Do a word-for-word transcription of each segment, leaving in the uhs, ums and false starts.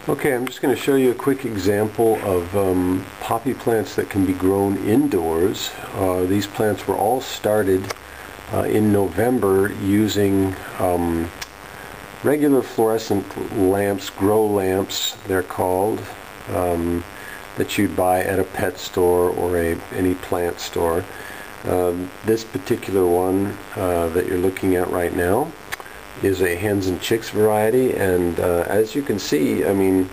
Okay, I'm just going to show you a quick example of um, poppy plants that can be grown indoors. Uh, these plants were all started uh, in November using um, regular fluorescent lamps, grow lamps they're called, um, that you'd buy at a pet store or a any plant store. Um, this particular one uh, that you're looking at right now is a hens and chicks variety, and uh, as you can see, I mean,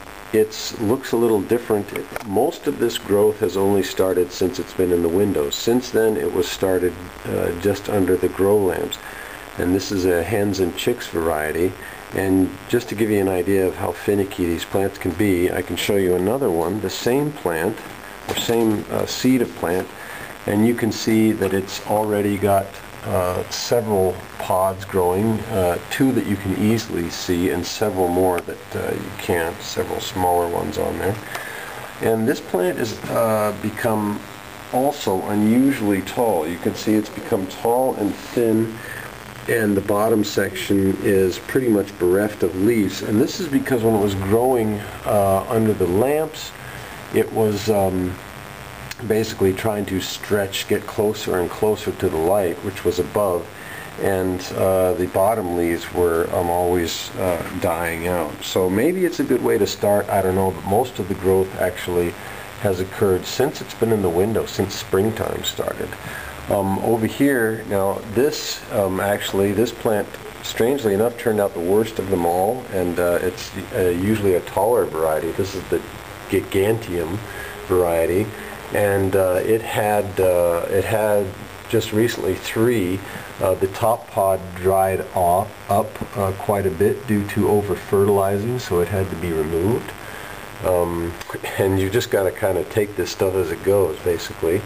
it looks a little different. Most of this growth has only started since it's been in the windows. Since then it was started uh, just under the grow lamps, and this is a hens and chicks variety. And just to give you an idea of how finicky these plants can be, I can show you another one, the same plant or same uh, seed of plant, and you can see that it's already got Uh, several pods growing, uh, two that you can easily see and several more that uh, you can't, several smaller ones on there. And this plant has uh, become also unusually tall. You can see it's become tall and thin, and the bottom section is pretty much bereft of leaves. And this is because when it was growing uh, under the lamps, it was um, basically trying to stretch, get closer and closer to the light, which was above, and uh, the bottom leaves were um, always uh, dying out. So maybe it's a good way to start, I don't know, but most of the growth actually has occurred since it's been in the window, since springtime started. Um, over here, now this um, actually, this plant, strangely enough, turned out the worst of them all, and uh, it's uh, usually a taller variety. This is the giganteum variety. And uh, it had uh, it had just recently three. Uh, the top pod dried off up uh, quite a bit due to over fertilizing, so it had to be removed. Um, and you just got to kind of take this stuff as it goes, basically.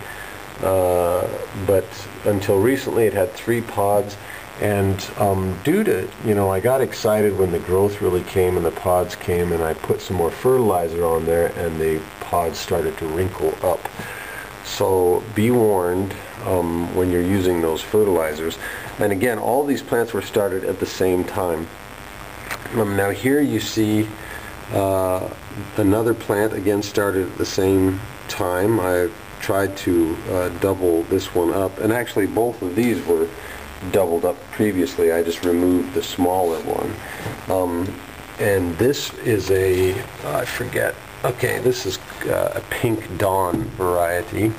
Uh, but until recently, it had three pods, and um, due to, you know, I got excited when the growth really came and the pods came, and I put some more fertilizer on there, and the pods started to wrinkle up. So be warned um, when you're using those fertilizers. And again, all these plants were started at the same time. Um, now here you see uh, another plant, again started at the same time. I tried to uh, double this one up, and actually both of these were doubled up previously. I just removed the smaller one. Um, and this is a, I forget, okay, this is uh, a pink dawn variety,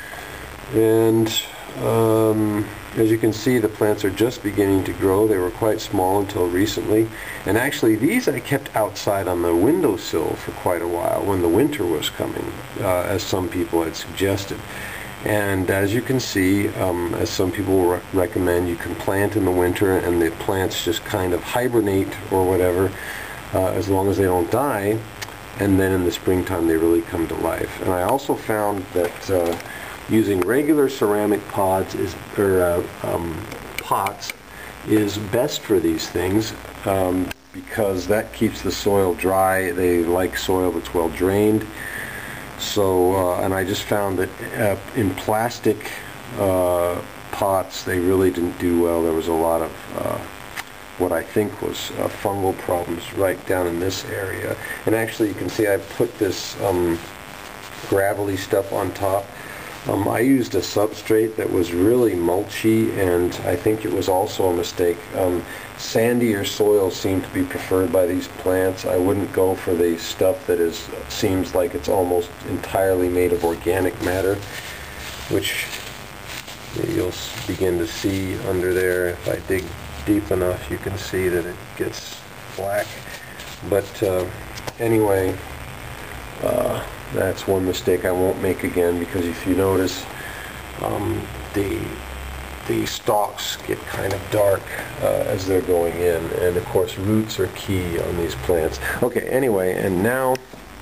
and um, as you can see, the plants are just beginning to grow. They were quite small until recently, and actually these I kept outside on the windowsill for quite a while when the winter was coming, uh, as some people had suggested. And as you can see, um, as some people re recommend, you can plant in the winter and the plants just kind of hibernate or whatever, uh, as long as they don't die. And then in the springtime they really come to life. And I also found that uh, using regular ceramic pods is, or uh, um, pots is best for these things, um, because that keeps the soil dry. They like soil that's well drained. So, uh, and I just found that uh, in plastic uh, pots they really didn't do well. There was a lot of uh, what I think was uh, fungal problems right down in this area. And actually you can see I put this um, gravelly stuff on top. Um, I used a substrate that was really mulchy, and I think it was also a mistake. Um, sandier soil seemed to be preferred by these plants. I wouldn't go for the stuff that is seems like it's almost entirely made of organic matter, which you'll begin to see under there. If I dig deep enough, you can see that it gets black. But uh, anyway, uh, that's one mistake I won't make again, because if you notice, um, the the stalks get kind of dark uh, as they're going in, and of course roots are key on these plants. Okay, anyway, and now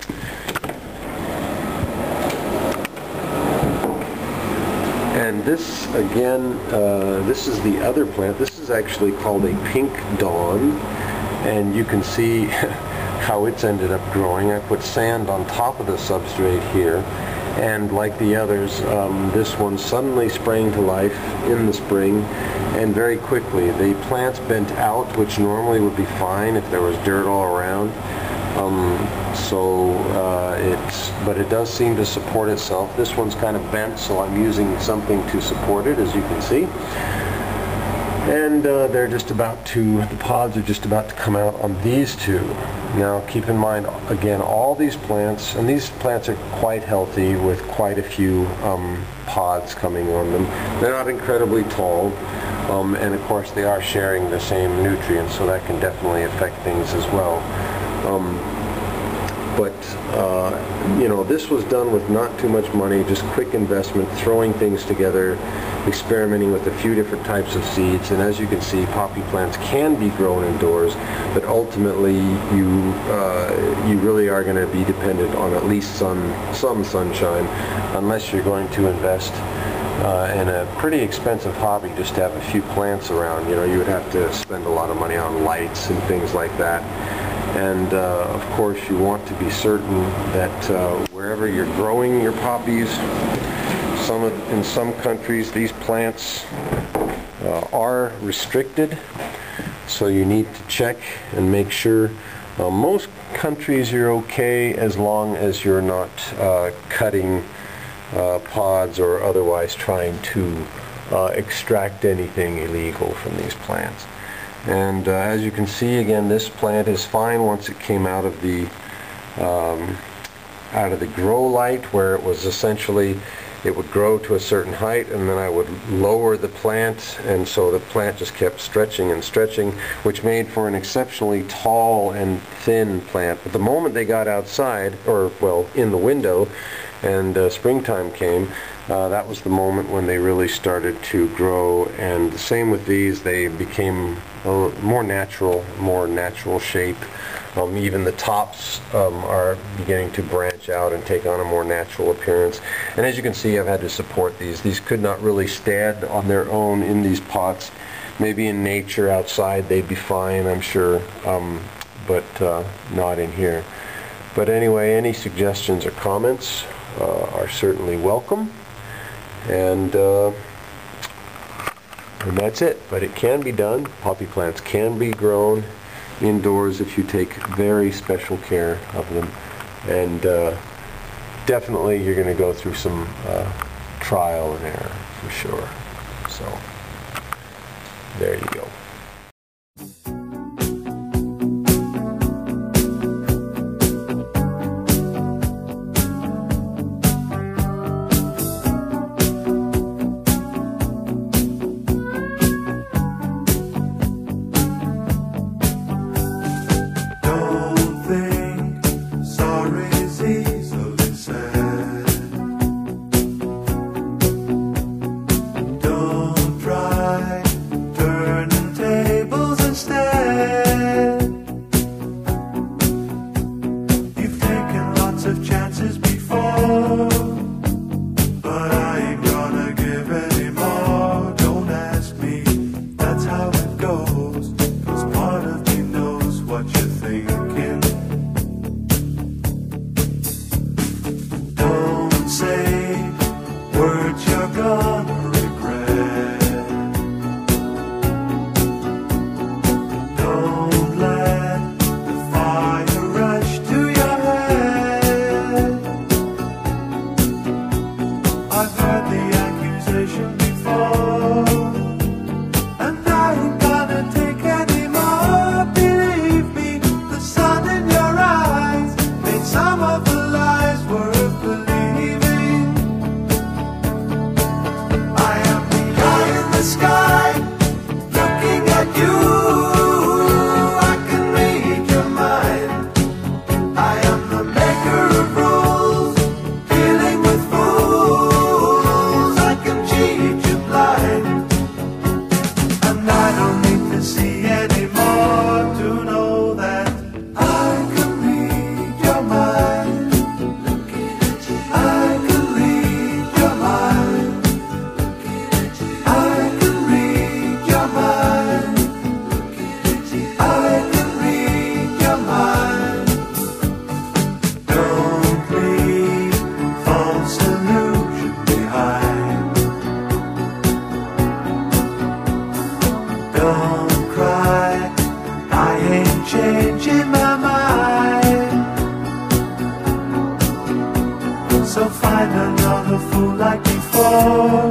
and this again, uh, this is the other plant. This is actually called a pink dawn, and you can see how it's ended up growing. I put sand on top of the substrate here, and like the others, um, this one suddenly sprang to life in the spring, and very quickly. The plants bent out, which normally would be fine if there was dirt all around. Um, Um, so uh, it's, but it does seem to support itself. This one's kind of bent, so I'm using something to support it, as you can see. And uh, they're just about to, the pods are just about to come out on these two. Now keep in mind, again, all these plants, and these plants are quite healthy with quite a few um, pods coming on them. They're not incredibly tall, um, and of course they are sharing the same nutrients, so that can definitely affect things as well. Um, but, uh, you know, this was done with not too much money, just quick investment, throwing things together, experimenting with a few different types of seeds. And as you can see, poppy plants can be grown indoors, but ultimately you uh, you really are going to be dependent on at least some, some sunshine, unless you're going to invest uh, in a pretty expensive hobby just to have a few plants around. You know, you would have to spend a lot of money on lights and things like that. And uh, of course you want to be certain that uh, wherever you're growing your poppies, some of, in some countries these plants uh, are restricted, so you need to check and make sure. Uh, most countries you're okay as long as you're not uh, cutting uh, pods or otherwise trying to uh, extract anything illegal from these plants. And uh, as you can see, again, this plant is fine once it came out of the um, out of the grow light, where it was essentially, it would grow to a certain height and then I would lower the plant, and so the plant just kept stretching and stretching, which made for an exceptionally tall and thin plant. But the moment they got outside, or well, in the window, and uh, springtime came, Uh, that was the moment when they really started to grow. And the same with these, they became uh, more natural, more natural shape. Um, even the tops um, are beginning to branch out and take on a more natural appearance. And as you can see, I've had to support these. These could not really stand on their own in these pots. Maybe in nature outside they'd be fine, I'm sure, um, but uh, not in here. But anyway, any suggestions or comments uh, are certainly welcome. And, uh, and that's it. But it can be done. Poppy plants can be grown indoors if you take very special care of them. And uh, definitely you're going to go through some uh, trial and error for sure. So there you go. Don't try, turn and love.